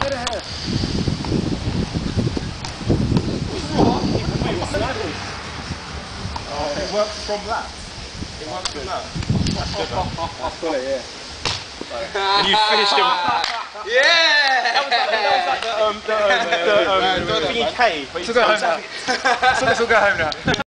It works from that. It works from that. That's good. That's got it, yeah. And you finished him. Yeah! That was like the thingy K. So let's all go home now.